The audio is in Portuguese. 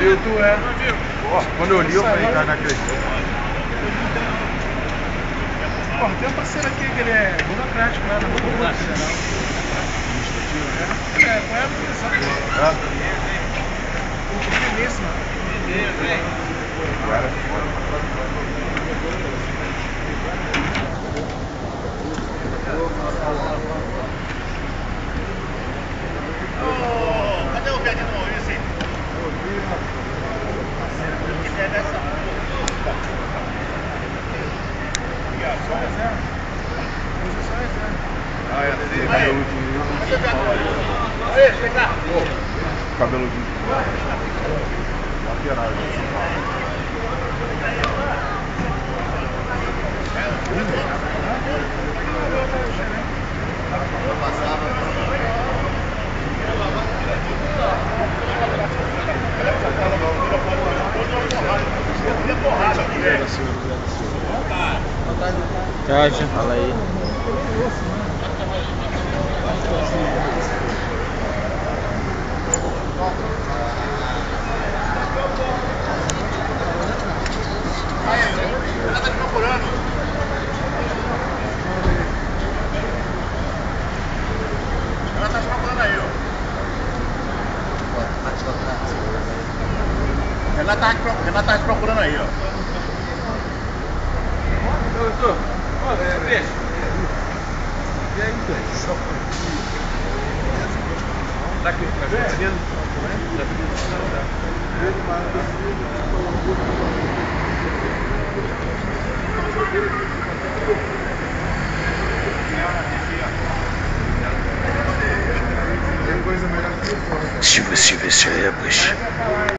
viu? Tu é. Quando eu li, eu falei, cara, não acredito. Porra, tem um parceiro aqui que ele é burocrático lá na Procuradoria Federal. Qual é a posição? Belíssima. Cadê o Beto novo, esse? Que é dessa? Só reserva. Usa só reserva. Ah, é assim, cabeludinho. Aí, chega. Cabeludinho. Lateral, Tchau, fala aí. Ela tá te procurando. Ela tá te procurando aí, ó. Ela tá te procurando aí, ó. E aí, pessoal? Tá aqui, Se você vê,